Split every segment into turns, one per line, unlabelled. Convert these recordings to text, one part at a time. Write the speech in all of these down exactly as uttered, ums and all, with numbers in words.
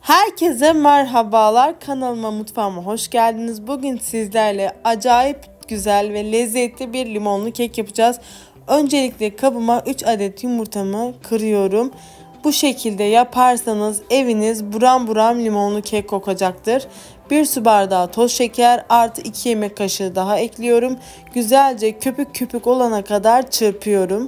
Herkese merhabalar, kanalıma, mutfağıma hoş geldiniz. Bugün sizlerle acayip güzel ve lezzetli bir limonlu kek yapacağız. Öncelikle kabıma üç adet yumurtamı kırıyorum. Bu şekilde yaparsanız eviniz buram buram limonlu kek kokacaktır. bir su bardağı toz şeker artı iki yemek kaşığı daha ekliyorum. Güzelce köpük köpük olana kadar çırpıyorum.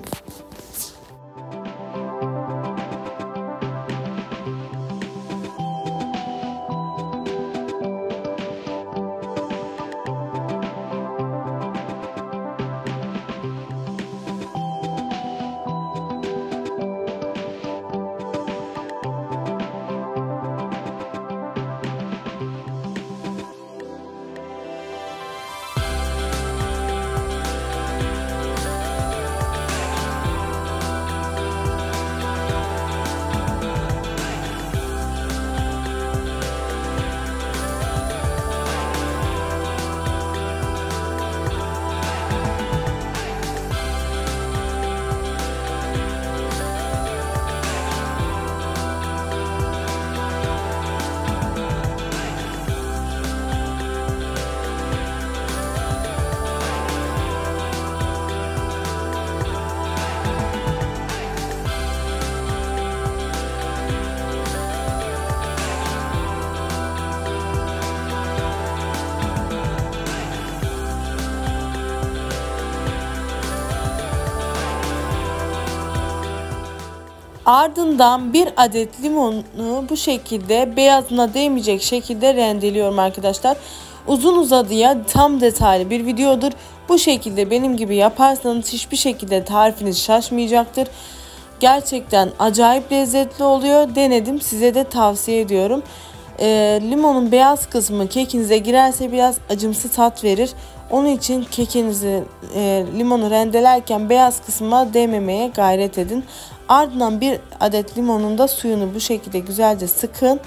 Ardından bir adet limonu bu şekilde beyazına değmeyecek şekilde rendeliyorum arkadaşlar. Uzun uzadıya tam detaylı bir videodur. Bu şekilde benim gibi yaparsanız hiçbir şekilde tarifiniz şaşmayacaktır. Gerçekten acayip lezzetli oluyor. Denedim, size de tavsiye ediyorum. E, limonun beyaz kısmı kekinize girerse biraz acımsı tat verir. Onun için kekinizi e, limonu rendelerken beyaz kısma değmemeye gayret edin. Ardından bir adet limonun da suyunu bu şekilde güzelce sıkın.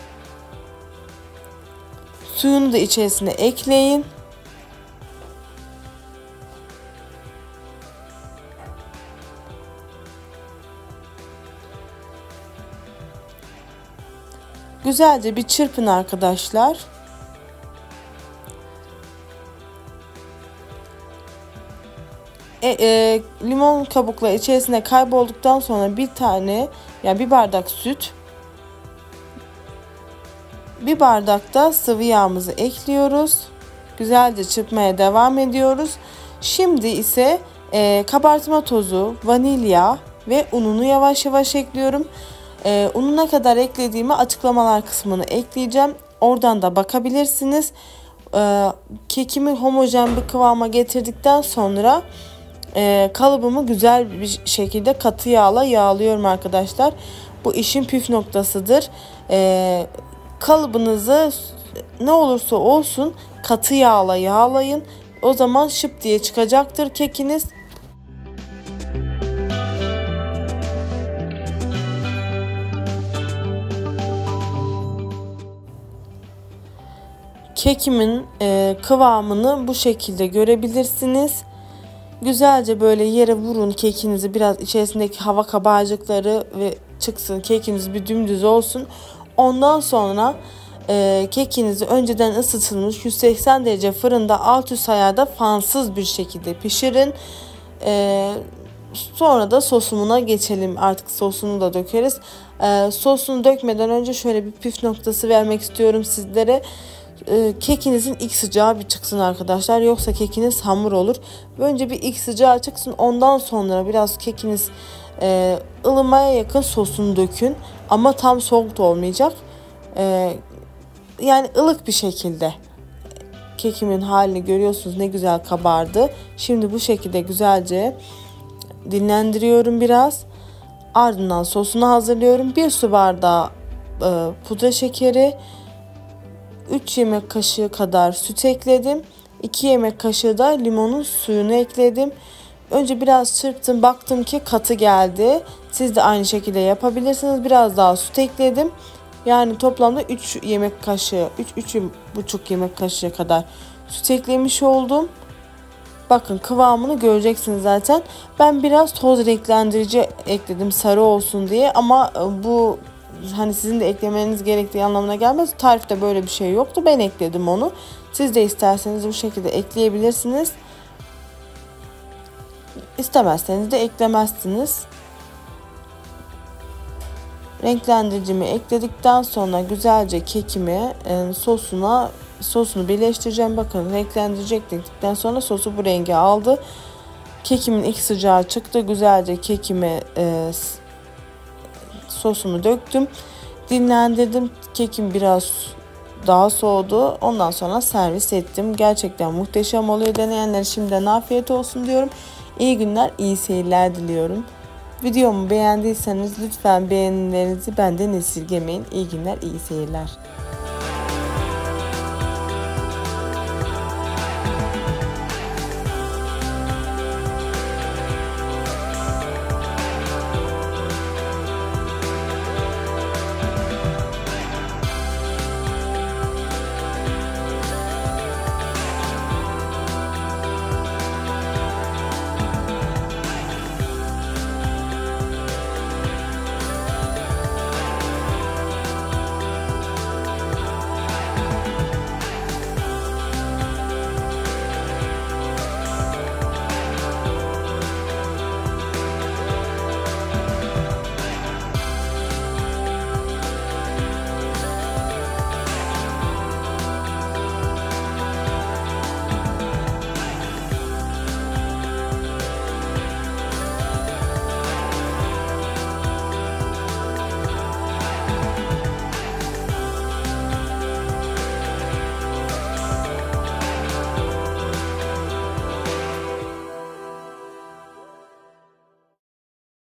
Suyunu da içerisine ekleyin. Güzelce bir çırpın arkadaşlar. E, e, limon kabukları içerisine kaybolduktan sonra bir tane yani bir bardak süt, bir bardak da sıvı yağımızı ekliyoruz. Güzelce çırpmaya devam ediyoruz. Şimdi ise e, kabartma tozu, vanilya ve ununu yavaş yavaş ekliyorum. E, unu ne kadar eklediğimi açıklamalar kısmına ekleyeceğim. Oradan da bakabilirsiniz. E, kekimi homojen bir kıvama getirdikten sonra e, kalıbımı güzel bir şekilde katı yağla yağlıyorum arkadaşlar. Bu işin püf noktasıdır. E, kalıbınızı ne olursa olsun katı yağla yağlayın. O zaman şıp diye çıkacaktır kekiniz. Kekimin e, kıvamını bu şekilde görebilirsiniz. Güzelce böyle yere vurun kekinizi, biraz içerisindeki hava kabarcıkları ve çıksın, kekiniz bir dümdüz olsun. Ondan sonra e, kekinizi önceden ısıtılmış yüz seksen derece fırında alt üst ayarda fansız bir şekilde pişirin. E, sonra da sosumuna geçelim. Artık sosunu da dökeriz. E, sosunu dökmeden önce şöyle bir püf noktası vermek istiyorum sizlere. E, kekinizin ilk sıcağı bir çıksın arkadaşlar. Yoksa kekiniz hamur olur. Önce bir ilk sıcağı çıksın. Ondan sonra biraz kekiniz e, ılımaya yakın sosunu dökün. Ama tam soğuk da olmayacak. E, yani ılık bir şekilde. Kekimin halini görüyorsunuz, ne güzel kabardı. Şimdi bu şekilde güzelce dinlendiriyorum biraz. Ardından sosunu hazırlıyorum. bir su bardağı e, pudra şekeri, üç yemek kaşığı kadar süt ekledim. iki yemek kaşığı da limonun suyunu ekledim. Önce biraz çırptım, baktım ki katı geldi. Siz de aynı şekilde yapabilirsiniz. Biraz daha süt ekledim. Yani toplamda üç yemek kaşığı, üç üç buçuk yemek kaşığı kadar süt eklemiş oldum. Bakın kıvamını göreceksiniz zaten. Ben biraz toz renklendirici ekledim sarı olsun diye, ama bu hani sizin de eklemeniz gerektiği anlamına gelmez. Tarifte böyle bir şey yoktu. Ben ekledim onu. Siz de isterseniz bu şekilde ekleyebilirsiniz. İstemezseniz de eklemezsiniz. Renklendiricimi ekledikten sonra güzelce kekimi e, sosuna sosunu birleştireceğim. Bakın renklendirici ekledikten sonra sosu bu rengi aldı. Kekimin ilk sıcağı çıktı. Güzelce kekime e, sosumu döktüm. Dinlendirdim. Kekim biraz daha soğudu. Ondan sonra servis ettim. Gerçekten muhteşem oluyor. Deneyenlere şimdiden afiyet olsun diyorum. İyi günler, iyi seyirler diliyorum. Videomu beğendiyseniz lütfen beğenilerinizi benden esirgemeyin. İyi günler, iyi seyirler.